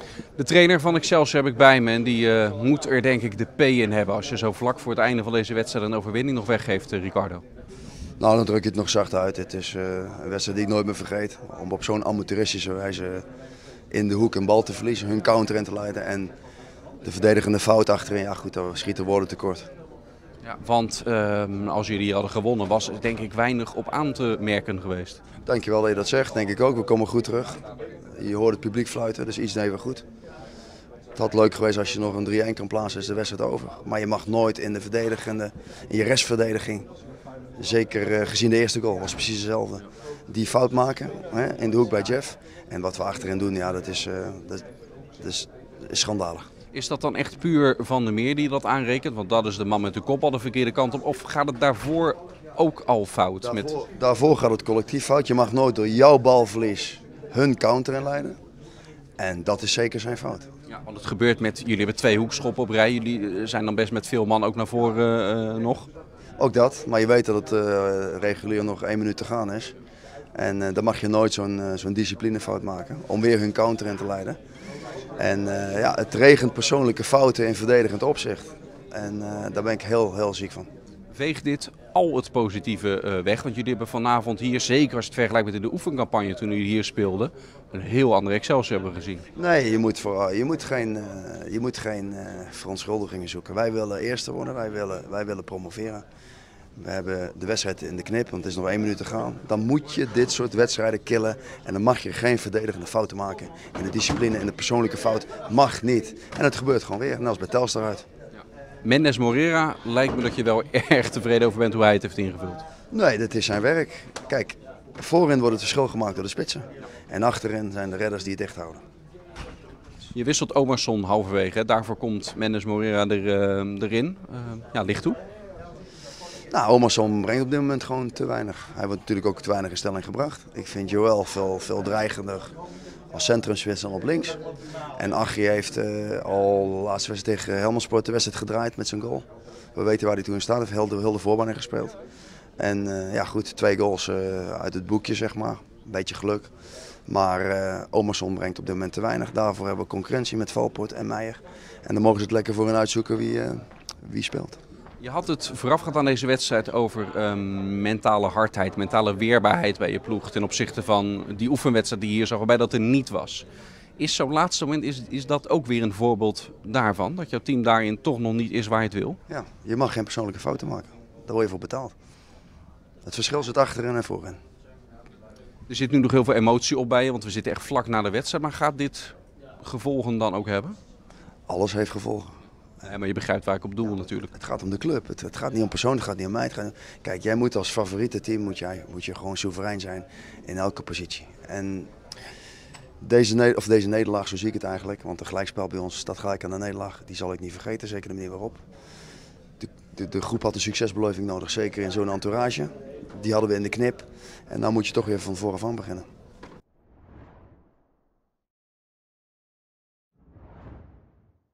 De trainer van Excelsior heb ik bij me en die moet er denk ik de P in hebben als je zo vlak voor het einde van deze wedstrijd een overwinning nog weggeeft, Ricardo. Nou, dan druk je het nog zacht uit. Het is een wedstrijd die ik nooit meer vergeet. Om op zo'n amateuristische wijze in de hoek een bal te verliezen, hun counter in te leiden en de verdedigende fout achterin. Ja goed, daar schieten woorden tekort. Ja, want als jullie hier hadden gewonnen was er denk ik weinig op aan te merken geweest. Dankjewel dat je dat zegt, denk ik ook. We komen goed terug. Je hoort het publiek fluiten, dus iets deden we goed. Het had leuk geweest als je nog een 3-1 kan plaatsen, is de wedstrijd over. Maar je mag nooit in de verdedigende, in je restverdediging, zeker gezien de eerste goal, was precies hetzelfde. Die fout maken hè, in de hoek bij Jeff. En wat we achterin doen, ja, dat is schandalig. Is dat dan echt puur Van der Meer die dat aanrekent? Want dat is de man met de kop al de verkeerde kant op. Of gaat het daarvoor ook al fout? Daarvoor gaat het collectief fout. Je mag nooit door jouw balverlies hun counter inleiden. En dat is zeker zijn fout. Ja, want het gebeurt met, jullie hebben 2 hoekschoppen op rij. Jullie zijn dan best met veel man ook naar voren nog. Ook dat, maar je weet dat het regulier nog 1 minuut te gaan is. En dan mag je nooit zo'n disciplinefout maken om weer hun counter in te leiden. En ja, het regent persoonlijke fouten in verdedigend opzicht. En daar ben ik heel ziek van. Veegt dit al het positieve weg? Want jullie hebben vanavond hier, zeker als je het vergelijkt met in de oefencampagne toen jullie hier speelden, een heel andere Excelsior hebben gezien. Nee, je moet geen verontschuldigingen zoeken. Wij willen eerste worden, wij willen promoveren. We hebben de wedstrijd in de knip, want het is nog 1 minuut te gaan. Dan moet je dit soort wedstrijden killen en dan mag je geen verdedigende fouten maken. En de discipline en de persoonlijke fout mag niet. En het gebeurt gewoon weer, net als bij Telstar uit. Mendes Moreira lijkt me dat je wel erg tevreden over bent hoe hij het heeft ingevuld. Nee, dat is zijn werk. Kijk, voorin wordt het verschil gemaakt door de spitsen. En achterin zijn de redders die het dicht houden. Je wisselt Omarsson halverwege, daarvoor komt Mendes Moreira erin. Ja, ligt toe. Nou, Omarsson brengt op dit moment gewoon te weinig. Hij wordt natuurlijk ook te weinig in stelling gebracht. Ik vind Joël veel dreigender als centrumspits dan op links. En Achie heeft al de laatste wedstrijd tegen Helmond de wedstrijd gedraaid met zijn goal. We weten waar hij toen in staat, heeft heel de voorbaan in gespeeld. En ja goed, 2 goals uit het boekje zeg maar. Een beetje geluk. Maar Omarsson brengt op dit moment te weinig. Daarvoor hebben we concurrentie met Valpoort en Meijer. En dan mogen ze het lekker voor hen uitzoeken wie speelt. Je had het voorafgaand aan deze wedstrijd over mentale hardheid, mentale weerbaarheid bij je ploeg ten opzichte van die oefenwedstrijd die hier zag, waarbij dat er niet was. Is zo'n laatste moment, is dat ook weer een voorbeeld daarvan? Dat jouw team daarin toch nog niet is waar je het wil? Ja, je mag geen persoonlijke fouten maken. Daar word je voor betaald. Het verschil zit achterin en voorin. Er zit nu nog heel veel emotie op bij je, want we zitten echt vlak na de wedstrijd. Maar gaat dit gevolgen dan ook hebben? Alles heeft gevolgen. Maar je begrijpt waar ik op doel natuurlijk. Het gaat om de club. Het gaat niet om persoon, het gaat niet om mij. Kijk, jij moet als favoriete team moet je gewoon soeverein zijn in elke positie. En deze nederlaag, zo zie ik het eigenlijk, want een gelijkspel bij ons staat gelijk aan de nederlaag. Die zal ik niet vergeten, zeker de manier waarop. De groep had een succesbeleving nodig, zeker in zo'n entourage. Die hadden we in de knip. En dan moet je toch weer van vooraf aan beginnen.